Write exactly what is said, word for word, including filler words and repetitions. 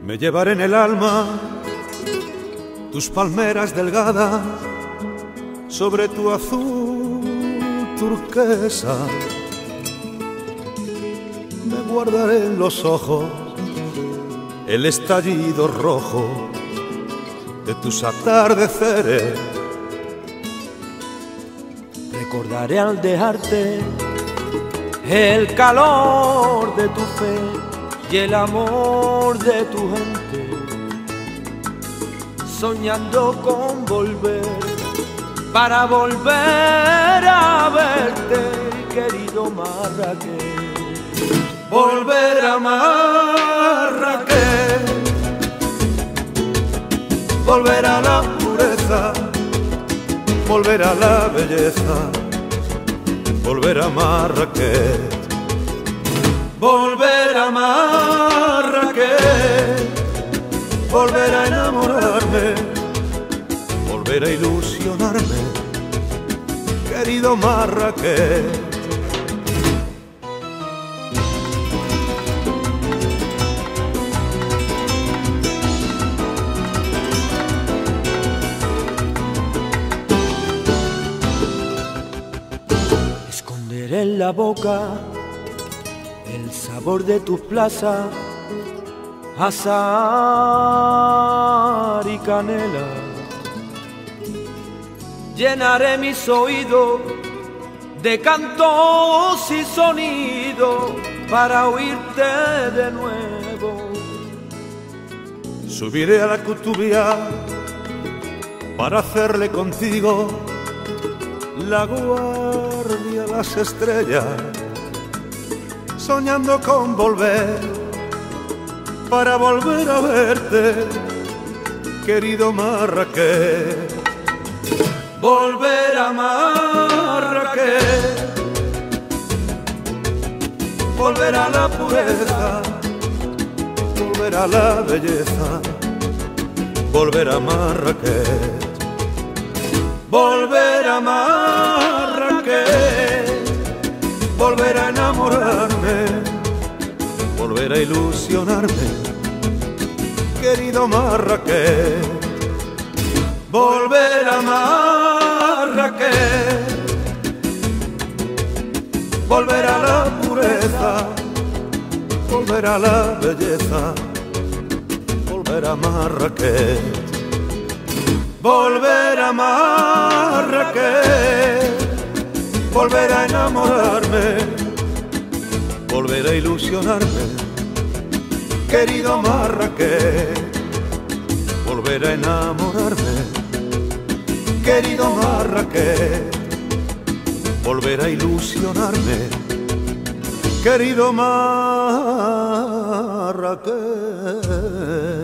Me llevaré en el alma tus palmeras delgadas sobre tu azul turquesa. Me guardaré en los ojos el estallido rojo de tus atardeceres. Recordaré al dejarte el calor de tu fe y el amor de tu gente, soñando con volver, para volver a verte, querido Marrakech. Volver a Marrakech, volver a la pureza, volver a la belleza, volver a Marrakech. Volver a Marrakech, volver a enamorarme, volver a ilusionarme, querido Marrakech. Esconderé en la boca el sabor de tu plaza, azahar y canela. Llenaré mis oídos de cantos y sonidos para oírte de nuevo. Subiré a la Kutubia para hacerle contigo la guardia a las estrellas, soñando con volver, para volver a verte, querido Marrakech. Volver a Marrakech, volver a la pureza, volver a la belleza, volver a Marrakech. Volver a Marrakech, volver a enamorarme, volver a ilusionarme, querido Marrakech. Volver a Marrakech, volver a la pureza, volver a la belleza, volver a Marrakech. Volver a Marrakech, volver a enamorarme, volver a ilusionarme, querido Marrakech. Volver a enamorarme, querido Marrakech. Volver a ilusionarme, querido Marrakech.